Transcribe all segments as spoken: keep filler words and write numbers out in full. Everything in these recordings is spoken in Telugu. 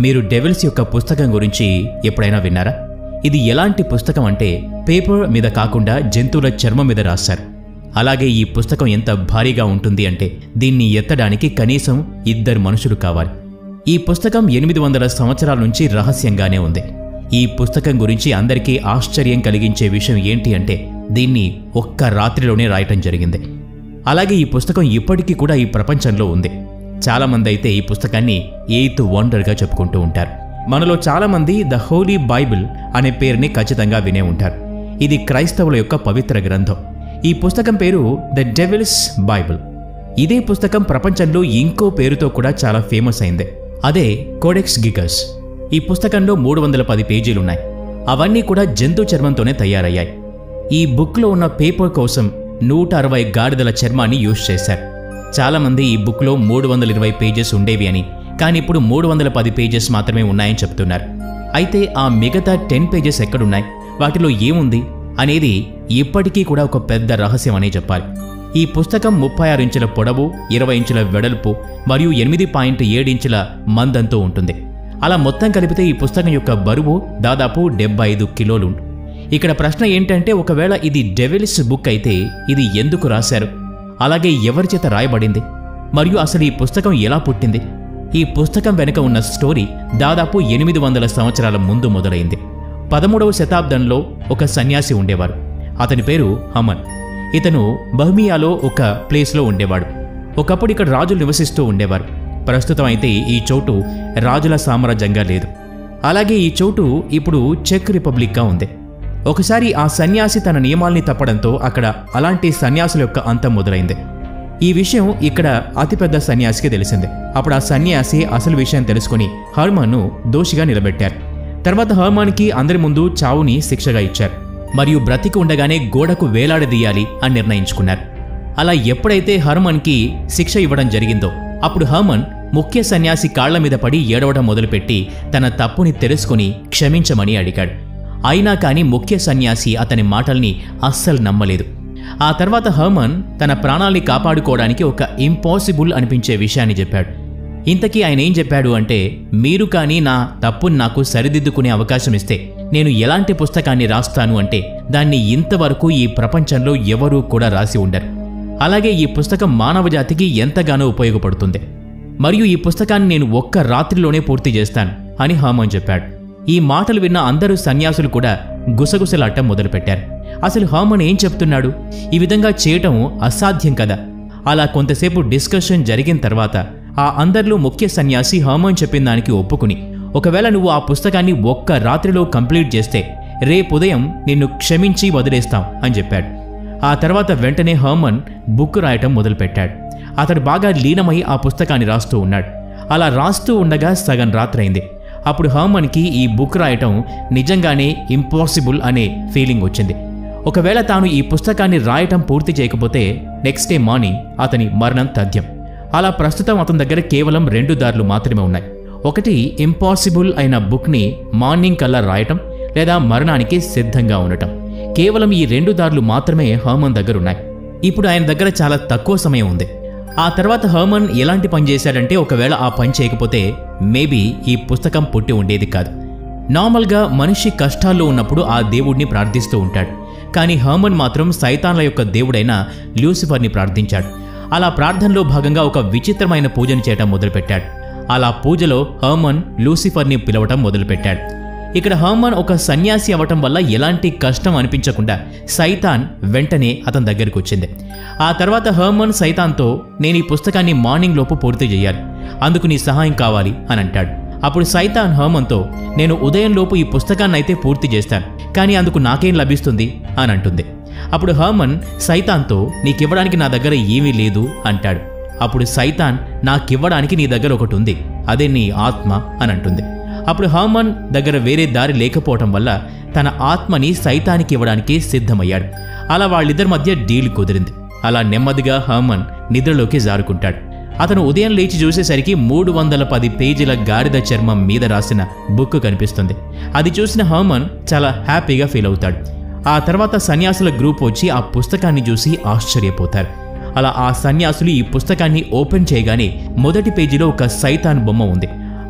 మీరు డెవిల్స్ యొక్క పుస్తకం గురించి ఎప్పుడైనా విన్నారా? ఇది ఎలాంటి పుస్తకం అంటే పేపర్ మీద కాకుండా జంతువుల చర్మం మీద రాశారు. అలాగే ఈ పుస్తకం ఎంత భారీగా ఉంటుంది అంటే దీన్ని ఎత్తడానికి కనీసం ఇద్దరు మనుషులు కావాలి. ఈ పుస్తకం ఎనిమిది వందల సంవత్సరాల నుంచి రహస్యంగానే ఉంది. ఈ పుస్తకం గురించి అందరికీ ఆశ్చర్యం కలిగించే విషయం ఏంటి అంటే దీన్ని ఒక్క రాత్రిలోనే రాయటం జరిగింది. అలాగే ఈ పుస్తకం ఇప్పటికీ కూడా ఈ ప్రపంచంలో ఉంది. చాలామంది అయితే ఈ పుస్తకాన్ని ఎయిత్ వండర్గా చెప్పుకుంటూ ఉంటారు. మనలో చాలామంది ద హోలీ బైబిల్ అనే పేరుని ఖచ్చితంగా వినే ఉంటారు. ఇది క్రైస్తవుల యొక్క పవిత్ర గ్రంథం. ఈ పుస్తకం పేరు ద డెవిల్స్ బైబిల్. ఇదే పుస్తకం ప్రపంచంలో ఇంకో పేరుతో కూడా చాలా ఫేమస్ అయింది. అదే కోడెక్స్ గిగస్. ఈ పుస్తకంలో మూడు వందల పది పేజీలున్నాయి. అవన్నీ కూడా జంతు చర్మంతోనే తయారయ్యాయి. ఈ బుక్లో ఉన్న పేపర్ కోసం నూట అరవై గాడిదల చర్మాన్ని యూజ్ చేశారు. చాలామంది ఈ బుక్లో మూడు వందల ఇరవై పేజెస్ ఉండేవి అని, కానీ ఇప్పుడు మూడు వందల పది పేజెస్ మాత్రమే ఉన్నాయని చెప్తున్నారు. అయితే ఆ మిగతా టెన్ పేజెస్ ఎక్కడున్నాయి, వాటిలో ఏముంది అనేది ఇప్పటికీ కూడా ఒక పెద్ద రహస్యం అనే చెప్పాలి. ఈ పుస్తకం ముప్పై ఆరు ఇంచుల పొడవు, ఇరవై ఇంచుల వెడల్పు మరియు ఎనిమిది పాయింట్ ఏడు ఇంచుల మందంతో ఉంటుంది. అలా మొత్తం కలిపితే ఈ పుస్తకం యొక్క బరువు దాదాపు డెబ్బై ఐదు కిలోలు. ఇక్కడ ప్రశ్న ఏంటంటే ఒకవేళ ఇది డెవిల్స్ బుక్ అయితే ఇది ఎందుకు రాశారు, అలాగే ఎవరి చేత రాయబడింది, మరియు అసలు ఈ పుస్తకం ఎలా పుట్టింది? ఈ పుస్తకం వెనుక ఉన్న స్టోరీ దాదాపు ఎనిమిది వందల సంవత్సరాల ముందు మొదలైంది. పదమూడవ శతాబ్దంలో ఒక సన్యాసి ఉండేవారు. అతని పేరు హమన్. ఇతను బహ్మియాలో ఒక ప్లేస్లో ఉండేవాడు. ఒకప్పుడు ఇక్కడ రాజులు నివసిస్తూ ఉండేవారు. ప్రస్తుతం అయితే ఈ చోటు రాజుల సామ్రాజ్యంగా లేదు. అలాగే ఈ చోటు ఇప్పుడు చెక్ రిపబ్లిక్గా ఉంది. ఒకసారి ఆ సన్యాసి తన నియమాల్ని తప్పడంతో అక్కడ అలాంటి సన్యాసుల యొక్క అంతం మొదలైంది. ఈ విషయం ఇక్కడ అతిపెద్ద సన్యాసికి తెలిసింది. అప్పుడు ఆ సన్యాసి అసలు విషయం తెలుసుకుని హర్మన్ను దోషిగా నిలబెట్టారు. తర్వాత హర్మన్కి అందరి ముందు చావుని శిక్షగా ఇచ్చారు మరియు బ్రతికి ఉండగానే గోడకు వేలాడదీయాలి అని నిర్ణయించుకున్నారు. అలా ఎప్పుడైతే హర్మన్కి శిక్ష ఇవ్వడం జరిగిందో అప్పుడు హర్మన్ ముఖ్య సన్యాసి కాళ్ల మీద పడి ఏడవడం మొదలుపెట్టి తన తప్పుని తెలుసుకుని క్షమించమని అడిగాడు. అయినా కానీ ముఖ్య సన్యాసి అతని మాటల్ని అస్సలు నమ్మలేదు. ఆ తర్వాత హర్మన్ తన ప్రాణాల్ని కాపాడుకోవడానికి ఒక ఇంపాసిబుల్ అనిపించే విషయాన్ని చెప్పాడు. ఇంతకీ ఆయన ఏం చెప్పాడు అంటే, మీరు కానీ నా తప్పుని నాకు సరిదిద్దుకునే అవకాశం ఇస్తే నేను ఎలాంటి పుస్తకాన్ని రాస్తాను అంటే దాన్ని ఇంతవరకు ఈ ప్రపంచంలో ఎవరూ కూడా రాసి ఉండరు. అలాగే ఈ పుస్తకం మానవజాతికి ఎంతగానో ఉపయోగపడుతుంది మరియు ఈ పుస్తకాన్ని నేను ఒక్క రాత్రిలోనే పూర్తి చేస్తాను అని హర్మన్ చెప్పాడు. ఈ మాటలు విన్న అందరూ సన్యాసులు కూడా గుసగుసలాటం మొదలుపెట్టారు. అసలు హర్మన్ ఏం చెప్తున్నాడు, ఈ విధంగా చేయటం అసాధ్యం కదా. అలా కొంతసేపు డిస్కషన్ జరిగిన తర్వాత ఆ అందరిలో ముఖ్య సన్యాసి హర్మన్ చెప్పిన దానికి ఒప్పుకుని, ఒకవేళ నువ్వు ఆ పుస్తకాన్ని ఒక్క రాత్రిలో కంప్లీట్ చేస్తే రేపు ఉదయం నిన్ను క్షమించి వదిలేస్తాం అని చెప్పాడు. ఆ తర్వాత వెంటనే హర్మన్ బుక్ రాయటం మొదలుపెట్టాడు. అతడు బాగా లీనమై ఆ పుస్తకాన్ని రాస్తూ ఉన్నాడు. అలా రాస్తూ ఉండగా సగం రాత్రైంది. అప్పుడు హర్మన్కి ఈ బుక్ రాయటం నిజంగానే ఇంపాసిబుల్ అనే ఫీలింగ్ వచ్చింది. ఒకవేళ తాను ఈ పుస్తకాన్ని రాయటం పూర్తి చేయకపోతే నెక్స్ట్ డే మార్నింగ్ అతని మరణం తథ్యం. అలా ప్రస్తుతం అతని దగ్గర కేవలం రెండు దారులు మాత్రమే ఉన్నాయి. ఒకటి ఇంపాసిబుల్ అయిన బుక్ని మార్నింగ్ కల్లా రాయటం, లేదా మరణానికి సిద్ధంగా ఉండటం. కేవలం ఈ రెండు దారులు మాత్రమే హర్మన్ దగ్గర ఉన్నాయి. ఇప్పుడు ఆయన దగ్గర చాలా తక్కువ సమయం ఉంది. ఆ తర్వాత హర్మన్ ఎలాంటి పని చేశాడంటే, ఒకవేళ ఆ పని చేయకపోతే మేబీ ఈ పుస్తకం పుట్టి ఉండేది కాదు. నార్మల్గా మనిషి కష్టాల్లో ఉన్నప్పుడు ఆ దేవుడిని ప్రార్థిస్తూ ఉంటాడు. కానీ హర్మన్ మాత్రం సైతాన్ల యొక్క దేవుడైన లూసిఫర్ని ప్రార్థించాడు. అలా ప్రార్థనలో భాగంగా ఒక విచిత్రమైన పూజను చేయటం మొదలుపెట్టాడు. అలా పూజలో హర్మన్ లూసిఫర్ని పిలవటం మొదలుపెట్టాడు. ఇక్కడ హర్మన్ ఒక సన్యాసి అవ్వటం వల్ల ఎలాంటి కష్టం అనిపించకుండా సైతాన్ వెంటనే అతని దగ్గరికి వచ్చింది. ఆ తర్వాత హర్మన్ సైతాన్తో, నేను ఈ పుస్తకాన్ని మార్నింగ్ లోపు పూర్తి చేయాలి, అందుకు నీ సహాయం కావాలి అని అంటాడు. అప్పుడు సైతాన్ హర్మన్తో, నేను ఉదయం లోపు ఈ పుస్తకాన్ని అయితే పూర్తి చేస్తాను, కానీ అందుకు నాకేం లభిస్తుంది అని అంటుంది. అప్పుడు హర్మన్ సైతాన్తో, నీకివ్వడానికి నా దగ్గర ఏమీ లేదు అంటాడు. అప్పుడు సైతాన్, నాకివ్వడానికి నీ దగ్గర ఒకటి ఉంది, అదే నీ ఆత్మ అని అంటుంది. అప్పుడు హర్మన్ దగ్గర వేరే దారి లేకపోవటం వల్ల తన ఆత్మని సైతానికి ఇవ్వడానికి సిద్ధమయ్యాడు. అలా వాళ్ళిద్దరి మధ్య డీల్ కుదిరింది. అలా నెమ్మదిగా హర్మన్ నిద్రలోకి జారుకుంటాడు. అతను ఉదయం లేచి చూసేసరికి మూడు వందల పది పేజీల గాడిద చర్మం మీద రాసిన బుక్ కనిపిస్తుంది. అది చూసిన హర్మన్ చాలా హ్యాపీగా ఫీల్ అవుతాడు. ఆ తర్వాత సన్యాసుల గ్రూప్ వచ్చి ఆ పుస్తకాన్ని చూసి ఆశ్చర్యపోతారు. అలా ఆ సన్యాసులు ఈ పుస్తకాన్ని ఓపెన్ చేయగానే మొదటి పేజీలో ఒక సైతాన్ బొమ్మ ఉంది.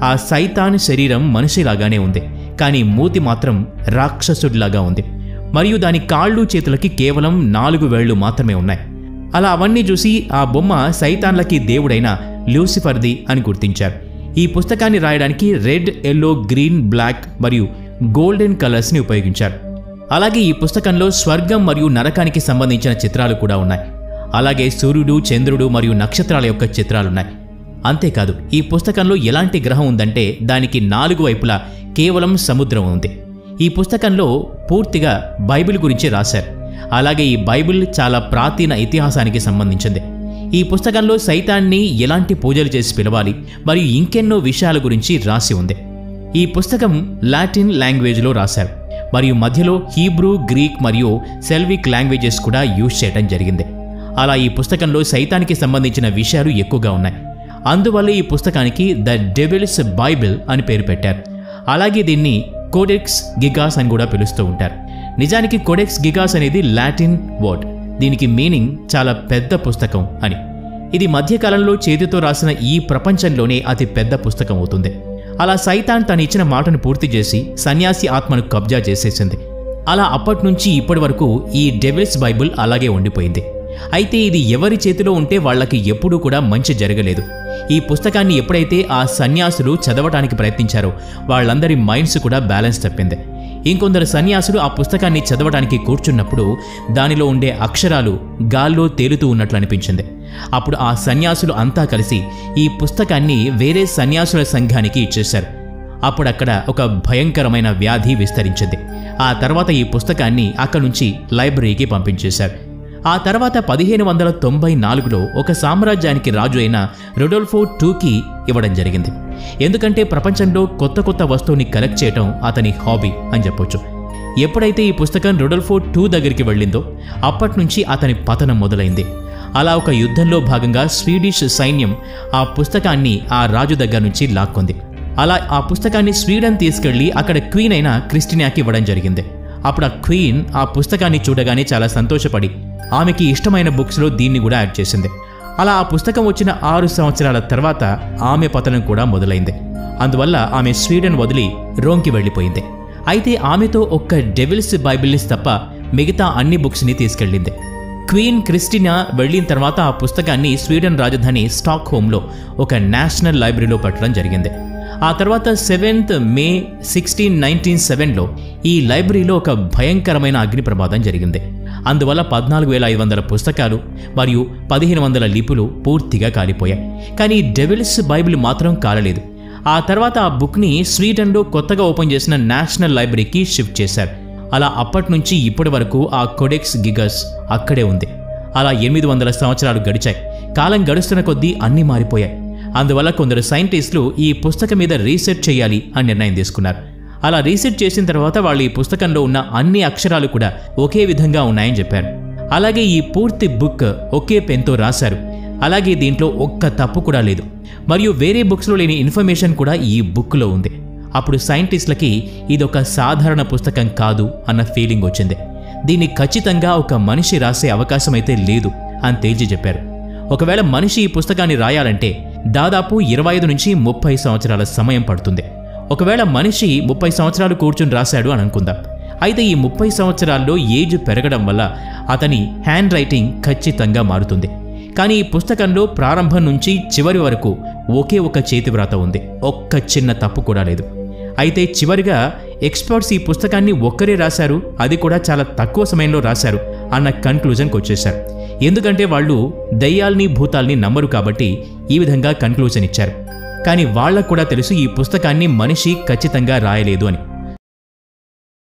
ఆ సైతాన్ శరీరం మనిషిలాగానే ఉంది, కానీ మూతి మాత్రం రాక్షసుడిలాగా ఉంది. మరియు దాని కాళ్ళు చేతులకి కేవలం నాలుగు వేళ్లు మాత్రమే ఉన్నాయి. అలా అవన్నీ చూసి ఆ బొమ్మ సైతాన్లకి దేవుడైన లూసిఫర్ది అని గుర్తించారు. ఈ పుస్తకాన్ని రాయడానికి రెడ్, ఎల్లో, గ్రీన్, బ్లాక్ మరియు గోల్డెన్ కలర్స్ని ఉపయోగించారు. అలాగే ఈ పుస్తకంలో స్వర్గం మరియు నరకానికి సంబంధించిన చిత్రాలు కూడా ఉన్నాయి. అలాగే సూర్యుడు, చంద్రుడు మరియు నక్షత్రాల యొక్క చిత్రాలున్నాయి. అంతేకాదు, ఈ పుస్తకంలో ఎలాంటి గ్రహం ఉందంటే దానికి నాలుగు వైపులా కేవలం సముద్రం ఉంది. ఈ పుస్తకంలో పూర్తిగా బైబిల్ గురించి రాశారు. అలాగే ఈ బైబిల్ చాలా ప్రాచీన ఇతిహాసానికి సంబంధించింది. ఈ పుస్తకంలో సైతాన్ని ఎలాంటి పూజలు చేసి పిలవాలి మరియు ఇంకెన్నో విషయాల గురించి రాసి ఉంది. ఈ పుస్తకం లాటిన్ లాంగ్వేజ్లో రాశారు మరియు మధ్యలో హీబ్రూ, గ్రీక్ మరియు సెల్విక్ లాంగ్వేజెస్ కూడా యూజ్ చేయడం జరిగింది. అలా ఈ పుస్తకంలో సైతానికి సంబంధించిన విషయాలు ఎక్కువగా ఉన్నాయి. అందువల్ల ఈ పుస్తకానికి ద డెవిల్స్ బైబిల్ అని పేరు పెట్టారు. అలాగే దీన్ని కోడెక్స్ గిగాస్ అని కూడా పిలుస్తూ ఉంటారు. నిజానికి కోడెక్స్ గిగాస్ అనేది లాటిన్ వర్డ్. దీనికి మీనింగ్ చాలా పెద్ద పుస్తకం అని. ఇది మధ్యకాలంలో చేతితో రాసిన ఈ ప్రపంచంలోనే అతి పెద్ద పుస్తకం అవుతుంది. అలా సైతాన్ తను ఇచ్చిన మాటను పూర్తి చేసి సన్యాసి ఆత్మను కబ్జా చేసేసింది. అలా అప్పటి నుంచి ఇప్పటి వరకు ఈ డెవిల్స్ బైబిల్ అలాగే ఉండిపోయింది. అయితే ఇది ఎవరి చేతిలో ఉంటే వాళ్ళకి ఎప్పుడూ కూడా మంచి జరగలేదు. ఈ పుస్తకాన్ని ఎప్పుడైతే ఆ సన్యాసులు చదవటానికి ప్రయత్నించారో వాళ్ళందరి మైండ్స్ కూడా బ్యాలెన్స్ తప్పింది. ఇంకొందరు సన్యాసులు ఆ పుస్తకాన్ని చదవడానికి కూర్చున్నప్పుడు దానిలో ఉండే అక్షరాలు గాల్లో తేలుతూ ఉన్నట్లు అనిపించింది. అప్పుడు ఆ సన్యాసులు అంతా కలిసి ఈ పుస్తకాన్ని వేరే సన్యాసుల సంఘానికి ఇచ్చేశారు. అప్పుడు అక్కడ ఒక భయంకరమైన వ్యాధి విస్తరించింది. ఆ తర్వాత ఈ పుస్తకాన్ని అక్కడి నుంచి లైబ్రరీకి పంపించేశారు. ఆ తర్వాత పదిహేను వందల తొంభై నాలుగులో ఒక సామ్రాజ్యానికి రాజు అయిన రొడోల్ఫో టూకి ఇవ్వడం జరిగింది. ఎందుకంటే ప్రపంచంలో కొత్త కొత్త వస్తువుని కలెక్ట్ చేయటం అతని హాబీ అని చెప్పొచ్చు. ఎప్పుడైతే ఈ పుస్తకం రొడోల్ఫో టూ దగ్గరికి వెళ్ళిందో అప్పటి నుంచి అతని పతనం మొదలైంది. అలా ఒక యుద్ధంలో భాగంగా స్వీడిష్ సైన్యం ఆ పుస్తకాన్ని ఆ రాజు దగ్గర నుంచి లాక్కుంది. అలా ఆ పుస్తకాన్ని స్వీడన్ తీసుకెళ్లి అక్కడ క్వీన్ అయిన క్రిస్టినాకి ఇవ్వడం జరిగింది. అప్పుడు ఆ క్వీన్ ఆ పుస్తకాన్ని చూడగానే చాలా సంతోషపడి ఆమెకి ఇష్టమైన బుక్స్లో దీన్ని కూడా యాడ్ చేసింది. అలా ఆ పుస్తకం వచ్చిన ఆరు సంవత్సరాల తర్వాత ఆమె పతనం కూడా మొదలైంది. అందువల్ల ఆమె స్వీడన్ వదిలి రోమ్కి వెళ్ళిపోయింది. అయితే ఆమెతో ఒక్క డెవిల్స్ బైబిల్ని తప్ప మిగతా అన్ని బుక్స్ని తీసుకెళ్ళింది. క్వీన్ క్రిస్టినా వెళ్ళిన తర్వాత ఆ పుస్తకాన్ని స్వీడన్ రాజధాని స్టాక్ హోమ్లో ఒక నేషనల్ లైబ్రరీలో పెట్టడం జరిగింది. ఆ తర్వాత సెవెంత్ మే సిక్స్టీన్ నైన్టీన్ సెవెన్లో ఈ లైబ్రరీలో ఒక భయంకరమైన అగ్ని ప్రమాదం జరిగింది. అందువల్ల పద్నాలుగు వేల ఐదు వందల పుస్తకాలు మరియు పదిహేను వందల లిపులు పూర్తిగా కాలిపోయాయి. కానీ డెవిల్స్ బైబిల్ మాత్రం కాలలేదు. ఆ తర్వాత ఆ బుక్ని స్వీడన్లో కొత్తగా ఓపెన్ చేసిన నేషనల్ లైబ్రరీకి షిఫ్ట్ చేశారు. అలా అప్పటి నుంచి ఇప్పటి వరకు ఆ కోడెక్స్ గిగాస్ అక్కడే ఉంది. అలా ఎనిమిది వందల సంవత్సరాలు గడిచాయి. కాలం గడుస్తున్న కొద్దీ అన్నీ మారిపోయాయి. అందువల్ల కొందరు సైంటిస్టులు ఈ పుస్తకం మీద రీసెర్చ్ చేయాలి అని నిర్ణయం తీసుకున్నారు. అలా రీసెర్చ్ చేసిన తర్వాత వాళ్ళు ఈ పుస్తకంలో ఉన్న అన్ని అక్షరాలు కూడా ఒకే విధంగా ఉన్నాయని చెప్పారు. అలాగే ఈ పూర్తి బుక్ ఒకే పెన్తో రాశారు. అలాగే దీంట్లో ఒక్క తప్పు కూడా లేదు. మరియు వేరే బుక్స్లో లేని ఇన్ఫర్మేషన్ కూడా ఈ బుక్లో ఉంది. అప్పుడు సైంటిస్టులకి ఇదొక సాధారణ పుస్తకం కాదు అన్న ఫీలింగ్ వచ్చింది. దీన్ని ఖచ్చితంగా ఒక మనిషి రాసే అవకాశం అయితే లేదు అని తేల్చి చెప్పారు. ఒకవేళ మనిషి ఈ పుస్తకాన్ని రాయాలంటే దాదాపు ఇరవై ఐదు నుంచి ముప్పై సంవత్సరాల సమయం పడుతుంది. ఒకవేళ మనిషి ముప్పై సంవత్సరాలు కూర్చుని రాశాడు అని అనుకుందాం. అయితే ఈ ముప్పై సంవత్సరాల్లో ఏజ్ పెరగడం వల్ల అతని హ్యాండ్ రైటింగ్ ఖచ్చితంగా మారుతుంది. కానీ ఈ పుస్తకంలో ప్రారంభం నుంచి చివరి వరకు ఒకే ఒక చేతివ్రాత ఉంది. ఒక్క చిన్న తప్పు కూడా లేదు. అయితే చివరిగా ఎక్స్పర్ట్స్ ఈ పుస్తకాన్ని ఒక్కరే రాశారు, అది కూడా చాలా తక్కువ సమయంలో రాశారు అన్న కన్క్లూజన్కి వచ్చేశారు. ఎందుకంటే వాళ్ళు దయ్యాల్ని భూతాల్ని నమ్మరు కాబట్టి ఈ విధంగా కన్క్లూజన్ ఇచ్చారు. కానీ వాళ్ళకు కూడా తెలుసు ఈ పుస్తకాన్ని మనిషి ఖచ్చితంగా రాయలేదు అని.